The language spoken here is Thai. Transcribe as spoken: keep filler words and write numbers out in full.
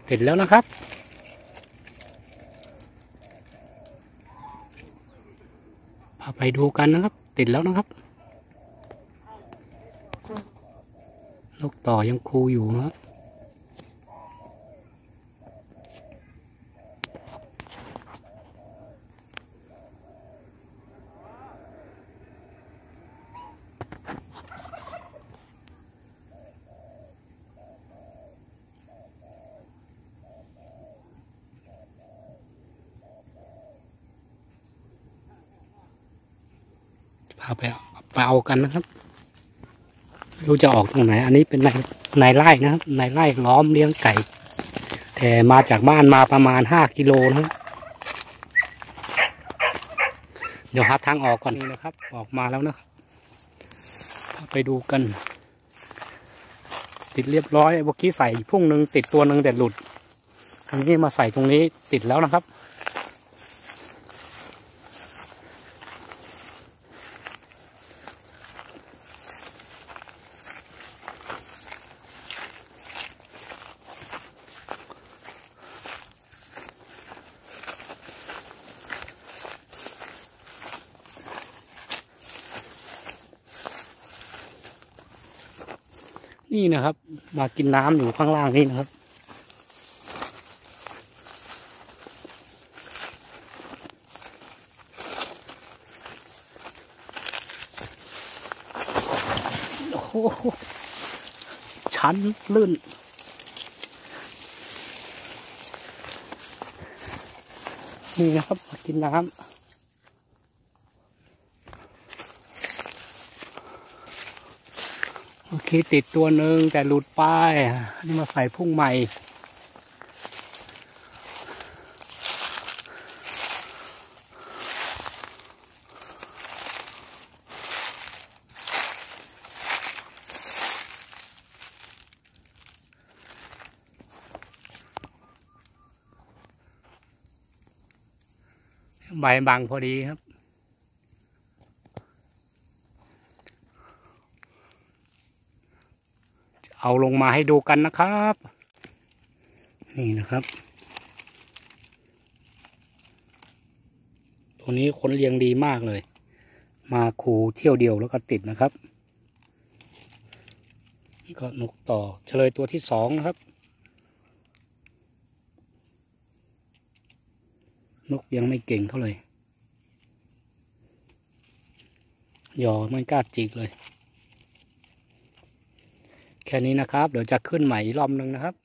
ติดแล้วนะครับพาไปดูกันนะครับติดแล้วนะครับนกต่อยังคูอยู่นะครับพาไปไปเอากันนะครับไม่รู้จะออกตรงไหนอันนี้เป็นในในไร่นะครับในไร่ล้อมเลี้ยงไก่แต่มาจากบ้านมาประมาณห้ากิโลนะครับเดี๋ยวหาทางออกก่อนนี่นะครับออกมาแล้วนะครับพาไปดูกันติดเรียบร้อยเมื่อกี้ใส่พุ่งหนึ่งติดตัวหนึ่งแต่หลุดอันนี้มาใส่ตรงนี้ติดแล้วนะครับนี่นะครับมากินน้ำอยู่ข้างล่างนี่นะครับโอ้โหชันลื่นนี่นะครับมากินน้ำโอเคติดตัวหนึ่งแต่หลุดไปนี่มาใส่พุ่งใหม่ใบบังพอดีครับเอาลงมาให้ดูกันนะครับนี่นะครับตัวนี้ขนเรียงดีมากเลยมาคูเที่ยวเดียวแล้วก็ติดนะครับนี่ก็นกต่อเฉลยตัวที่สองนะครับนกยังไม่เก่งเท่าไหร่ยอไม่กล้าจิกเลยแค่นี้นะครับเดี๋ยวจะขึ้นใหม่อีกรอบนึงนะครับ